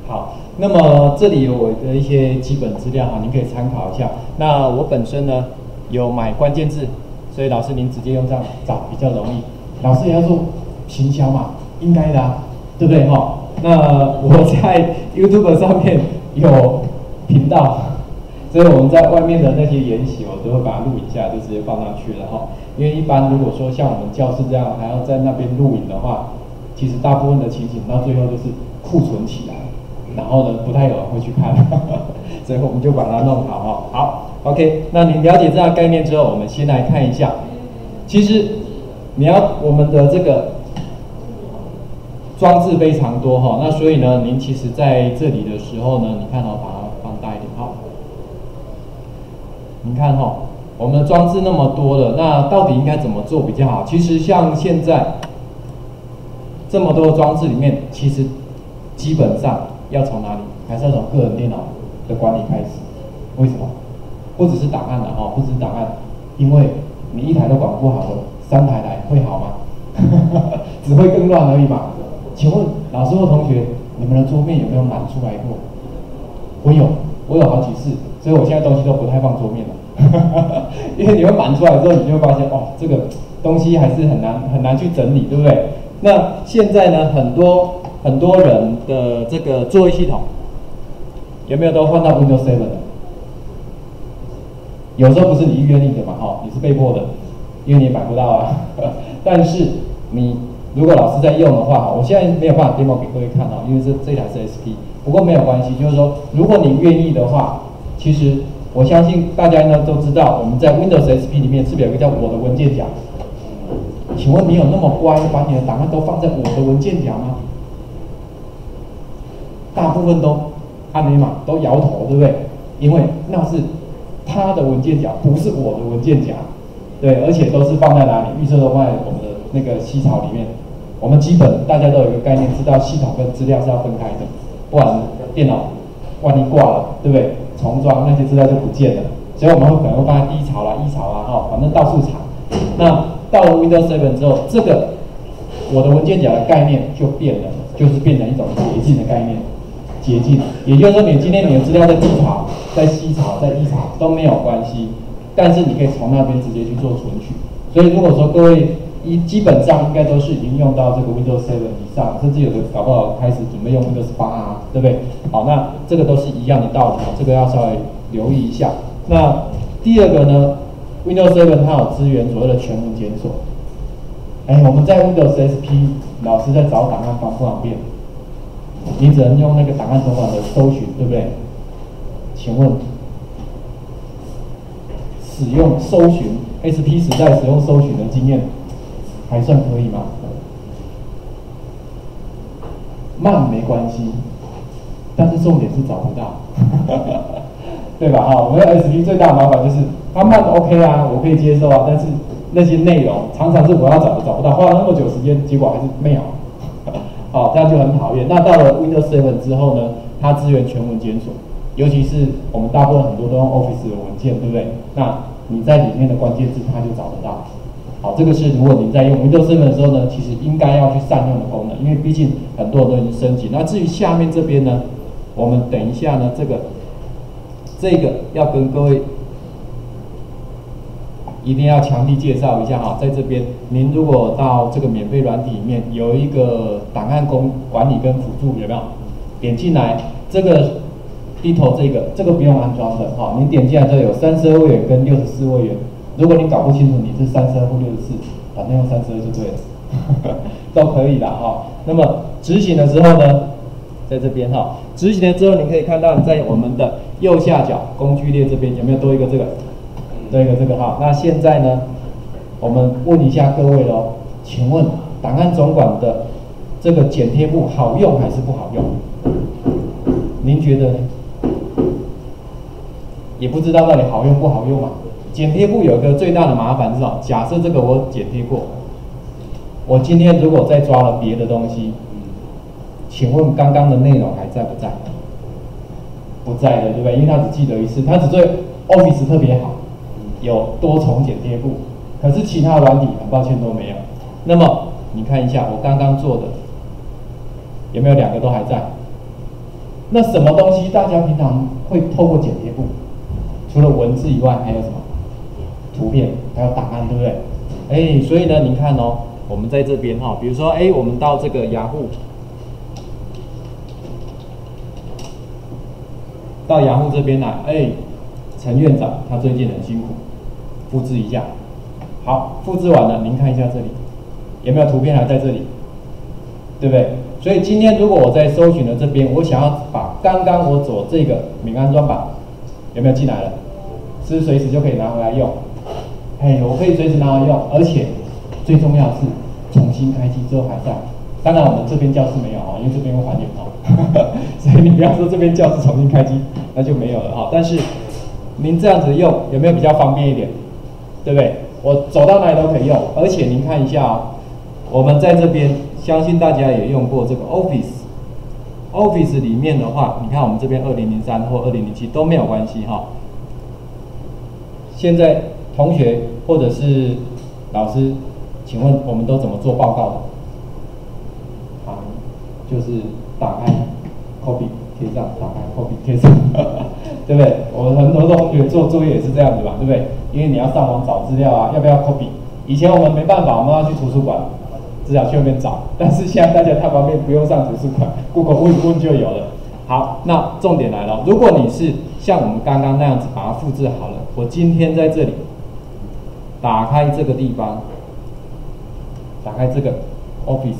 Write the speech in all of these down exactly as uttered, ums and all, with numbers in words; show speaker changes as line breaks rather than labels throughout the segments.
好，那么这里有我的一些基本资料哈，您可以参考一下。那我本身呢有买关键字，所以老师您直接用这样找比较容易。老师也要做行销嘛，应该的啊，对不对哈？那我在 YouTube 上面有频道，所以我们在外面的那些研习，我都会把它录影下来，就直接放上去了哈。因为一般如果说像我们教室这样还要在那边录影的话，其实大部分的情形到最后就是库存起来。然后呢，不太有人会去看，所以我们就把它弄好哈。好 ，OK， 那你了解这样概念之后，我们先来看一下。其实你要我们的这个装置非常多哈，那所以呢，您其实在这里的时候呢，你看哦，把它放大一点，好。你看哈，我们的装置那么多了，那到底应该怎么做比较好？其实像现在这么多的装置里面，其实基本上。要从哪里？还是要从个人电脑的管理开始？为什么？不只是档案的哈，不只是档案，因为你一台都管不好了，三台来会好吗？只会更乱而已嘛。请问老师或同学，你们的桌面有没有满出来过？我有，我有好几次，所以我现在东西都不太放桌面了，因为你会满出来之后，你就会发现哦，这个东西还是很难很难去整理，对不对？那现在呢，很多。很多人的这个作业系统有没有都换到 Windows 七的？有时候不是你愿意的嘛，哈，你是被迫的，因为你也买不到啊。但是你如果老师在用的话，我现在没有办法 demo 给各位看啊，因为这这台是 S P， 不过没有关系，就是说如果你愿意的话，其实我相信大家呢都知道，我们在 Windows S P 里面是不是有一个叫我的文件夹？请问你有那么乖，把你的档案都放在我的文件夹吗？大部分都按没码，都摇头，对不对？因为那是他的文件夹，不是我的文件夹，对，而且都是放在哪里？预设都放在我们的那个系槽里面。我们基本大家都有一个概念，知道系统跟资料是要分开的，不然电脑万一挂了，对不对？重装那些资料就不见了。所以我们会可能会放在低槽啦、一槽啦，哈，反正到处藏。那到了 Windows 七之后，这个我的文件夹的概念就变了，就是变成一种捷径的概念。捷径，也就是说，你今天你的资料在低槽、在西槽、在一槽都没有关系，但是你可以从那边直接去做存取。所以如果说各位一基本上应该都是已经用到这个 Windows 七以上，甚至有的搞不好开始准备用 Windows 八啊，对不对？好，那这个都是一样的道理，这个要稍微留意一下。那第二个呢 ，Windows 七它有支援所谓的全文检索。哎，我们在 Windows S P 老师在找档案方不方便？你只能用那个档案总管的搜寻，对不对？请问，使用搜寻 S P 时代使用搜寻的经验还算可以吗？慢没关系，但是重点是找不到，对吧？哈，我们 S P 最大的麻烦就是它慢 OK 啊，我可以接受啊，但是那些内容常常是我要找的找不到，花了那么久时间，结果还是没有。好，这样就很讨厌。那到了 Windows 七之后呢，它支援全文检索，尤其是我们大部分很多都用 Office 的文件，对不对？那你在里面的关键字，它就找得到。好，这个是如果你在用 Windows 七的时候呢，其实应该要去善用的功能，因为毕竟很多人都已经升级。那至于下面这边呢，我们等一下呢，这个这个要跟各位一定要强力介绍一下哈，在这边，您如果到这个免费软体里面有一个档案公管理跟辅助，有没有？点进来，这个低头这个，这个不用安装的哈，您点进来之后有三十二位元跟六十四位元，如果你搞不清楚你是三十二或六十四，反正用三十二就对了，都可以的哈。那么执行的时候呢，在这边哈，执行了之后你可以看到在我们的右下角工具列这边有没有多一个这个？这个这个哈，那现在呢，我们问一下各位喽，请问档案总管的这个剪贴簿好用还是不好用？您觉得呢？也不知道到底好用不好用嘛。剪贴簿有一个最大的麻烦是什么？假设这个我剪贴过，我今天如果再抓了别的东西，请问刚刚的内容还在不在？不在的，对不对？因为他只记得一次，他只对 Office 特别好。有多重剪贴簿，可是其他软体很抱歉都没有。那么你看一下我刚刚做的，有没有两个都还在？ 那什么东西大家平常会透过剪贴簿？除了文字以外，还有什么？图片，还有档案，对不对？哎，所以呢，您看哦，我们在这边哈、哦，比如说，哎，我们到这个雅虎，到雅虎这边来，哎，陈院长他最近很辛苦，复制一下。好，复制完了，您看一下这里，有没有图片还在这里？对不对？所以今天如果我在搜寻的这边，我想要把刚刚我走这个闽安专版有没有进来了？是不是随时就可以拿回来用？哎，我可以随时拿来用，而且最重要的是重新开机之后还在。当然我们这边教室没有啊，因为这边会还原哦，所以你不要说这边教室重新开机，那就没有了哈。但是您这样子用有没有比较方便一点？对不对？我走到哪里都可以用，而且您看一下哦，我们在这边相信大家也用过这个 Office。Office 里面的话，你看我们这边二零零三或二零零七都没有关系哈。现在同学或者是老师，请问我们都怎么做报告的？啊，就是打开 copy 贴上，打开 copy 贴上，对不对？我很多同学做作业也是这样子嘛，对不对？因为你要上网找资料啊，要不要 copy？ 以前我们没办法，我们要去图书馆，资料去那边找。但是现在大家太方便，不用上图书馆 ，Google 问一问就有了。好，那重点来了，如果你是像我们刚刚那样子把它复制好了，我今天在这里打开这个地方，打开这个 Office，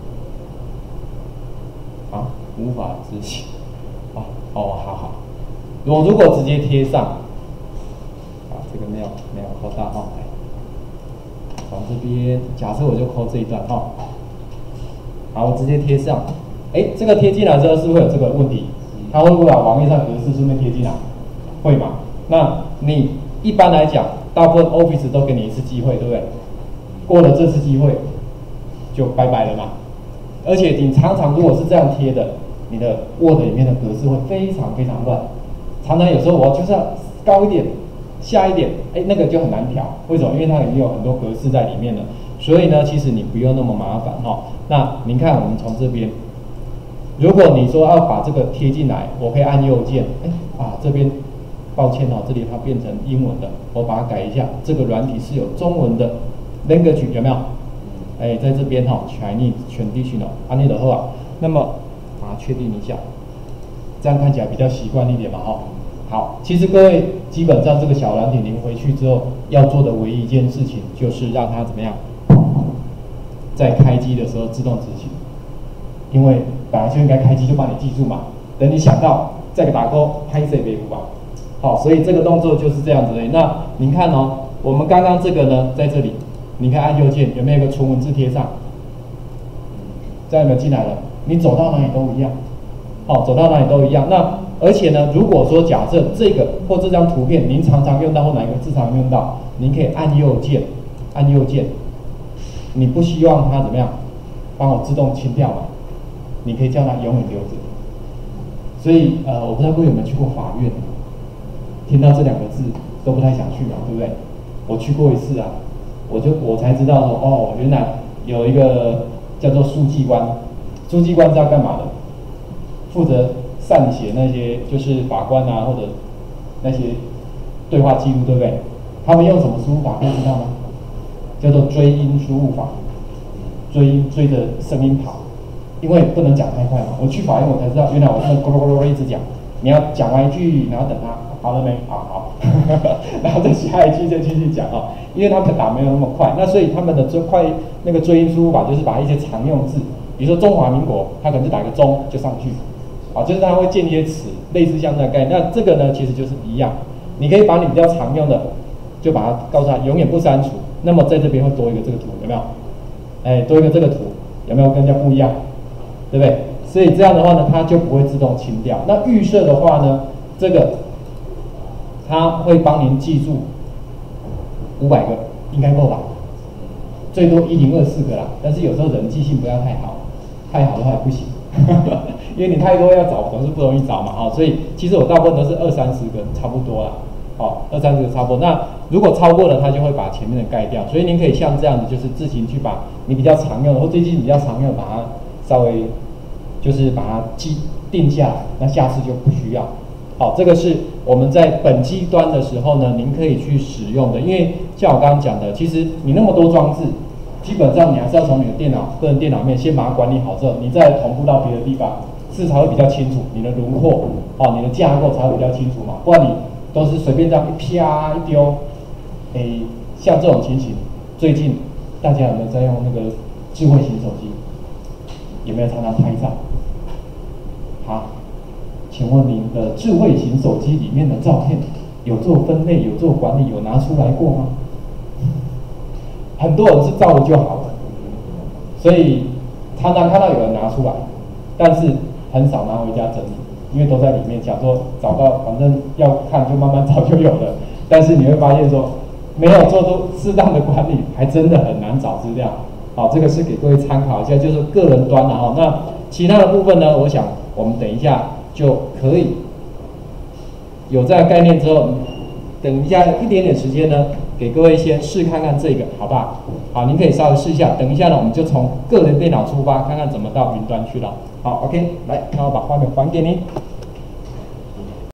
啊，无法执行，啊，哦，好好，我如果直接贴上，啊，这个没有没有扩大哈，从这边，假设我就抠这一段哈，好，我直接贴上，哎，这个贴进来之后是会有这个问题，它会不会把网页上格式顺便贴进来？会嘛？那你一般来讲，大部分 Office 都给你一次机会，对不对？过了这次机会，就拜拜了嘛。而且你常常如果是这样贴的，你的 Word 里面的格式会非常非常乱。常常有时候我就是要高一点、下一点，哎，那个就很难调。为什么？因为它里面有很多格式在里面了。所以呢，其实你不用那么麻烦哈、哦。那您看，我们从这边，如果你说要把这个贴进来，我可以按右键，哎啊这边。抱歉哦，这里它变成英文的，我把它改一下。这个软体是有中文的 language 有没有？哎，在这边哈、哦、，Chinese traditional 按钮的话，那么把它确定一下，这样看起来比较习惯一点嘛哈、哦。好，其实各位基本上这个小软体您回去之后要做的唯一一件事情就是让它怎么样，在开机的时候自动执行，因为本来就应该开机就帮你记住嘛，等你想到再打勾拍摄备注吧。好，所以这个动作就是这样子的。那您看哦，我们刚刚这个呢，在这里，你看按右键有没有一个纯文字贴上？这样有没有进来了？你走到哪里都一样，好、哦，走到哪里都一样。那而且呢，如果说假设这个或这张图片您常常用到或哪一个字常用到，您可以按右键，按右键，你不希望它怎么样，帮我自动清掉嘛？你可以叫它永远留着。所以呃，我不知道各位有没有去过法院？听到这两个字都不太想去嘛，对不对？我去过一次啊，我就我才知道说，哦，原来有一个叫做书记官，书记官是要干嘛的？负责善写那些就是法官啊或者那些对话记录，对不对？他们用什么输入法，各位知道吗？叫做追音输入法，追音追着声音跑，因为不能讲太快嘛。我去法院我才知道，原来我不能咕噜咕噜一直讲，你要讲完一句，然后等他。好了没？好好，然后再下一句再继续讲啊，因为他们打没有那么快，那所以他们的追快那个追音输入法就是把一些常用字，比如说中华民国，他可能就打个中就上去，啊，就是他会建一些词，类似像这样概念。那这个呢，其实就是一样，你可以把你比较常用的，就把它告诉他永远不删除。那么在这边会多一个这个图，有没有？哎，多一个这个图，有没有跟人家不一样？对不对？所以这样的话呢，它就不会自动清掉。那预设的话呢，这个。它会帮您记住五百个，应该够吧？最多一零二四个啦。但是有时候人记性不要太好，太好的话也不行，因为你太多要找，总是不容易找嘛，哈、哦。所以其实我大部分都是二三十个，差不多啦，哦，二三十个差不多。那如果超过了，它就会把前面的盖掉。所以您可以像这样子，就是自行去把你比较常用的或最近比较常用的，把它稍微就是把它记定下来，那下次就不需要。好，这个是我们在本机端的时候呢，您可以去使用的。因为像我刚刚讲的，其实你那么多装置，基本上你还是要从你的电脑个人电脑面先把它管理好之后，你再同步到别的地方，是才会比较清楚你的轮廓，哦，你的架构才会比较清楚嘛。不然你都是随便这样一啪一丢，诶，像这种情形，最近大家有没有在用那个智慧型手机？有没有常常拍照？好。请问您的智慧型手机里面的照片有做分类、有做管理、有拿出来过吗？很多人是照了就好了，所以常常看到有人拿出来，但是很少拿回家整理，因为都在里面，想说找到，反正要看就慢慢找就有了。但是你会发现说，没有做出适当的管理，还真的很难找资料。好，这个是给各位参考一下，就是个人端的哈。那其他的部分呢，我想我们等一下。就可以有这个概念之后，等一下一点点时间呢，给各位先试看看这个，好不好？好，您可以稍微试一下。等一下呢，我们就从个人电脑出发，看看怎么到云端去了。好 ，OK， 来，那我把画面还给您。